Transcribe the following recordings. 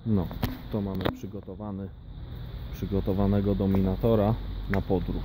No, to mamy przygotowanego Dominatora na podróż.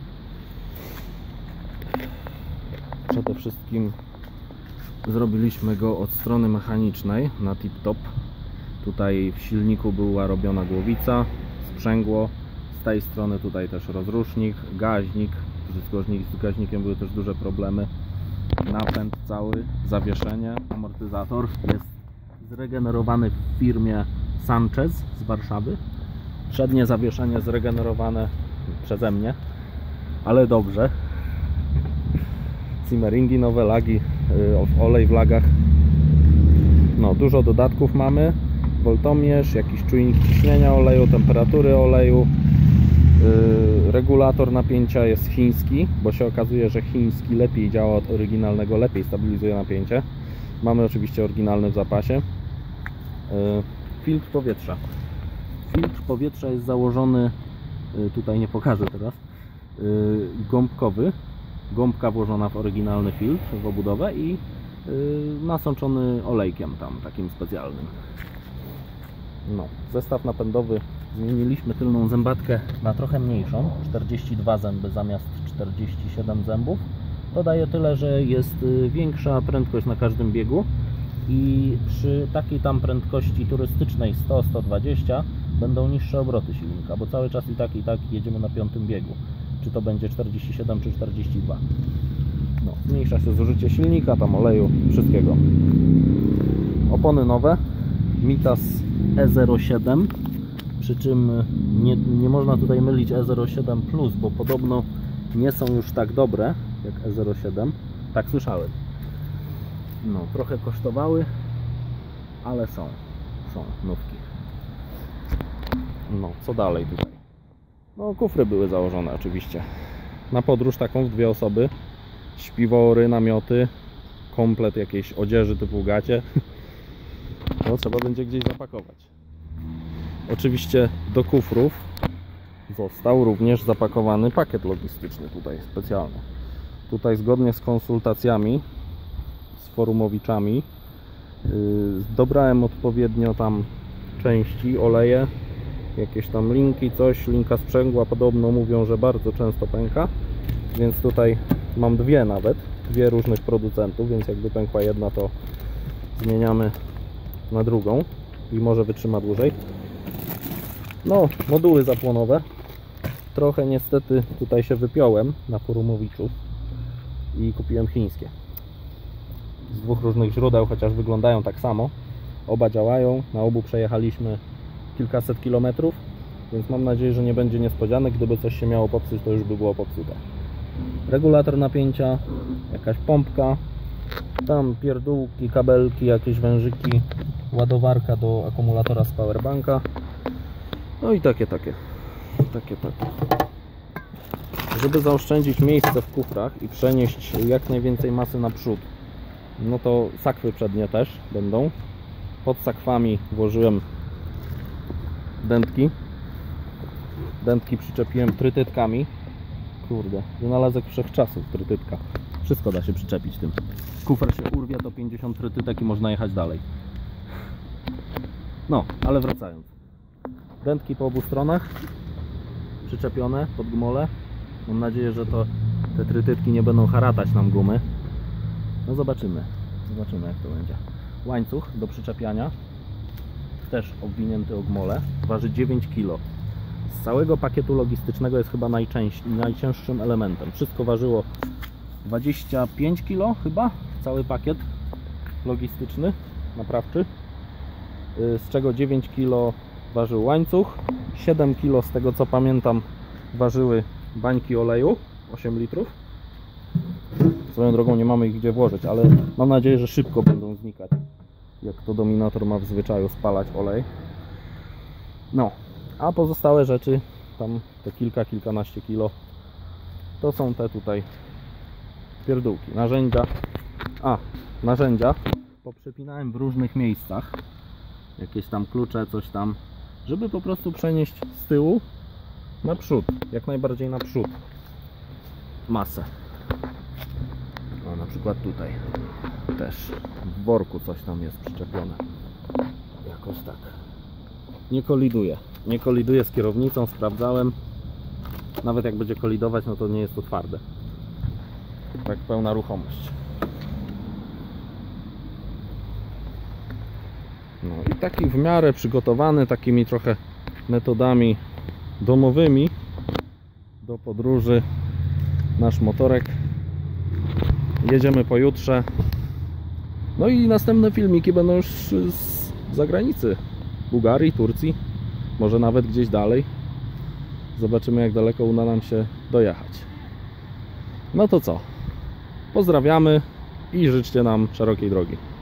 Przede wszystkim zrobiliśmy go od strony mechanicznej na tip-top. Tutaj w silniku była robiona głowica, sprzęgło. Z tej strony tutaj też rozrusznik, gaźnik. Z gaźnikiem były też duże problemy. Napęd cały, zawieszenie, amortyzator jest zregenerowany w firmie Sanchez z Warszawy. Przednie zawieszenie zregenerowane przeze mnie, ale dobrze. Simmeringi nowe, lagi, olej w lagach. No, dużo dodatków mamy. Woltomierz, jakiś czujnik ciśnienia oleju, temperatury oleju. Regulator napięcia jest chiński, bo się okazuje, że chiński lepiej działa od oryginalnego, lepiej stabilizuje napięcie. Mamy oczywiście oryginalny w zapasie. Filtr powietrza. Filtr powietrza jest założony, tutaj nie pokażę teraz, gąbkowy. Gąbka włożona w oryginalny filtr, w obudowę i nasączony olejkiem tam, takim specjalnym. No, zestaw napędowy zmieniliśmy tylną zębatkę na trochę mniejszą, 42 zęby zamiast 47 zębów. To daje tyle, że jest większa prędkość na każdym biegu i przy takiej tam prędkości turystycznej 100-120 będą niższe obroty silnika, bo cały czas i tak jedziemy na 5. biegu. Czy to będzie 47 czy 42. No, zmniejsza się zużycie silnika, tam oleju, wszystkiego. Opony nowe, Mitas E07, przy czym nie można tutaj mylić E07 Plus, bo podobno nie są już tak dobre jak E07, tak słyszałem. No, trochę kosztowały, ale są nówki. No, co dalej tutaj? No, kufry były założone oczywiście. Na podróż taką w 2 osoby. Śpiwory, namioty, komplet jakiejś odzieży typu gacie. No, trzeba będzie gdzieś zapakować. Oczywiście do kufrów został również zapakowany pakiet logistyczny tutaj specjalny. Tutaj zgodnie z konsultacjami z forumowiczami dobrałem odpowiednio tam części, oleje, jakieś tam linki, coś, linka sprzęgła podobno mówią, że bardzo często pęka, więc tutaj mam 2 nawet, 2 różnych producentów, więc jakby pękła jedna, to zmieniamy na drugą i może wytrzyma dłużej. No, moduły zapłonowe. Trochę niestety tutaj się wypiąłem na forumowiczu i kupiłem chińskie. Z 2 różnych źródeł, chociaż wyglądają tak samo. Oba działają, na obu przejechaliśmy kilkaset kilometrów, więc mam nadzieję, że nie będzie niespodzianek. Gdyby coś się miało popsuć, to już by było popsute. Regulator napięcia, jakaś pompka, tam pierdółki, kabelki, jakieś wężyki, ładowarka do akumulatora z powerbanka. No i takie. Żeby zaoszczędzić miejsce w kufrach i przenieść jak najwięcej masy naprzód, no to sakwy przednie też będą. Pod sakwami włożyłem dętki. Dętki przyczepiłem trytytkami. Kurde, wynalazek wszechczasów, trytytka. Wszystko da się przyczepić tym. Kufer się urwie, to 50 trytytek i można jechać dalej. No, ale wracając. Dętki po obu stronach przyczepione pod gumolę. Mam nadzieję, że te trytytki nie będą haratać nam gumy. No zobaczymy jak to będzie. Łańcuch do przyczepiania też obwinięty o gmolę, waży 9 kg. Z całego pakietu logistycznego jest chyba najcięższym elementem. Wszystko ważyło 25 kg chyba, cały pakiet logistyczny, naprawczy, z czego 9 kg ważył łańcuch, 7 kg z tego co pamiętam ważyły bańki oleju, 8 litrów. Swoją drogą nie mamy ich gdzie włożyć, ale mam nadzieję, że szybko będą znikać, jak to Dominator ma w zwyczaju spalać olej. No, a pozostałe rzeczy, tam te kilkanaście kilo, to są te tutaj pierdółki, narzędzia poprzepinałem w różnych miejscach, jakieś tam klucze, coś tam, żeby po prostu przenieść z tyłu na przód, jak najbardziej na przód masę. O, na przykład tutaj też w worku coś tam jest przyczepione, jakoś tak. nie koliduje. Nie koliduje z kierownicą, sprawdzałem. Nawet jak będzie kolidować, no to nie jest to twarde. Tak, pełna ruchomość. No i taki w miarę przygotowany, takimi trochę metodami domowymi do podróży nasz motorek. Jedziemy pojutrze. No i następne filmiki będą już z zagranicy. Bułgarii, Turcji, może nawet gdzieś dalej. Zobaczymy, jak daleko uda nam się dojechać. No to co? Pozdrawiamy i życzcie nam szerokiej drogi.